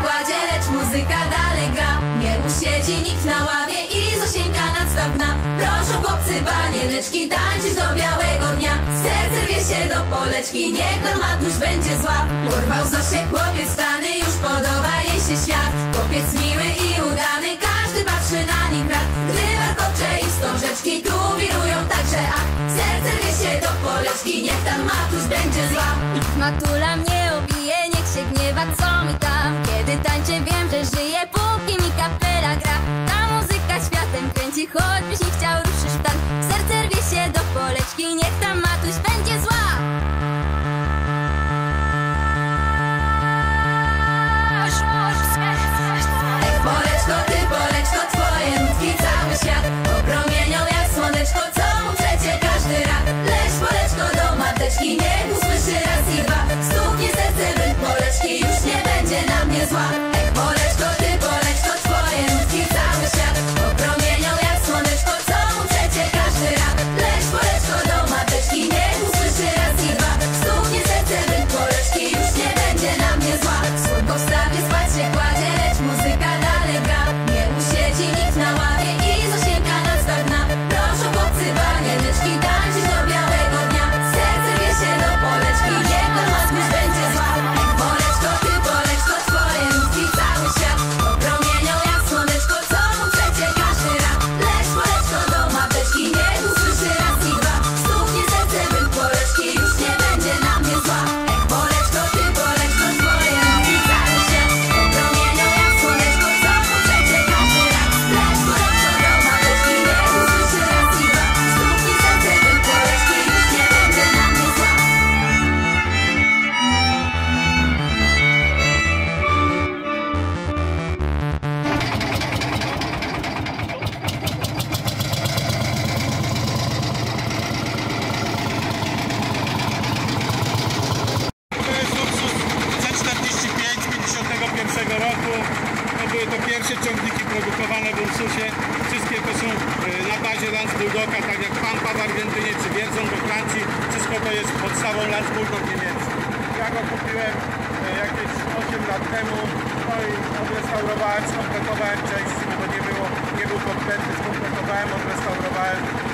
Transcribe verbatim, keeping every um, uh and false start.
kładzie, lecz muzyka dalej gra. Nie usiedzi nikt na ławie i Zosieńka nadstawna. Proszą chłopcy banieneczki tańczyć do białego dnia. Serce rwie się do poleczki, niech nam Matuś będzie zła. Porwał Zosię chłopiec stany, już podoba jej się świat. Chłopiec miły i udany, każdy patrzy na nich brat. Gdy warkocze i wstążeczki tu wirują także ach. Serce rwie się do poleczki, niech tam Matuś będzie zła. Matula mnie obije, niech się gniewa, co mi tam. Kiedy tańczę, wiem, że żyję, póki mi kapela gra. Ta muzyka światem kręci, choćbyś nie chciał, ruszysz w tank. Serce rwie się do poleczki, niech tam Matuś będzie zła. Ech, poleczko, ty poleczko, twoje nutki cały świat opromienią jak słoneczko, co mu przecie każdy rad. Leć poleczko do mateczki, niech usłyszy raz i dwa. Stuknie serce w poleczki, już nie będzie na mnie zła. Ech, poleczko, ty poleczko, twoje nutki cały świat opromienią jak słoneczko, co mu przecie każdy rad. Leć poleczko do mateczki, niech usłyszy raz i dwa. Stuknie serce w poleczki, już nie będzie na mnie zła. Słonko wstawie, spać się kładzie, lecz muzyka dalej gra. Nie usiedzi nikt na ławie i Zosieńka nadstawna. Proszą chłopcy banieneczki tańczyć do białego dnia. Serce rwie się do poleczki, niech nam Matuś będzie zła. Ech, poleczko, ty poleczko, twoje nutki cały świat opromienią jak słoneczko, co mu przecie każdy rad. Leć poleczko do mateczki, niech usłyszy raz i dwa. Stuknie serce w poleczki, już nie będzie na mnie zła. Ech, poleczko, ty poleczko, twoje nutki cały świat opromienią jak słoneczko, co mu przecie każdy rad. Leć poleczko do mateczki, niech usłyszy raz i dwa. Stuknie serce w poleczki, już nie będzie na mnie zła. To jest luksus C czterdzieści pięć z pięćdziesiątego pierwszego roku. To były to pierwsze ciągniki produkowane w Ursusie. Wszystkie to są e, na bazie Lance Bulldoga, tak jak Pampa w Argentynie czy Wierzą do Francji. Wszystko to jest podstawą Lance Bulldog niemiecki. Ja go kupiłem e, jakieś osiem lat temu. No i odrestaurowałem, skompletowałem części, bo nie było, nie był kompletny, skompletowałem, odrestaurowałem.